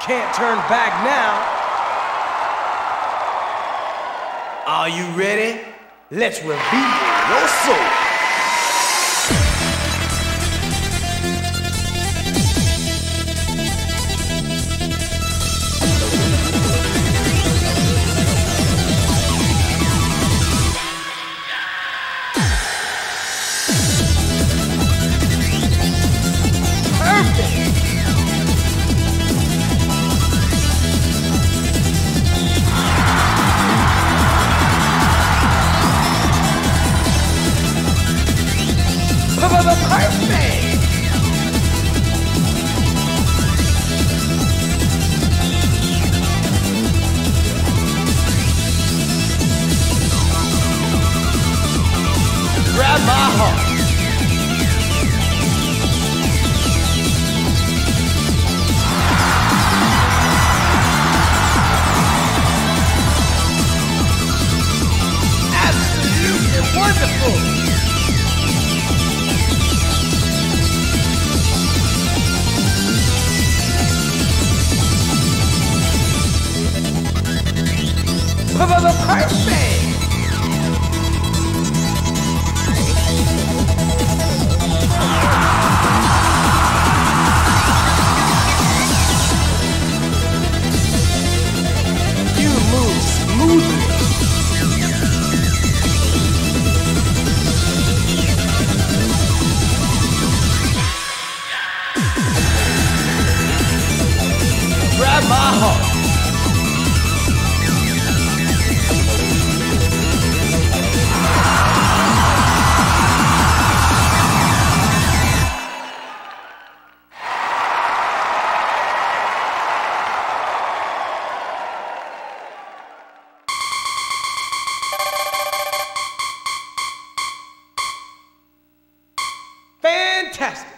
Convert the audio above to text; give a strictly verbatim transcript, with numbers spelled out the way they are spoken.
can't turn back now. Are you ready? Let's reveal your soul. Grab my heart. Absolutely wonderful. Perfect. You move smoothly. Grab my heart. Fantastic.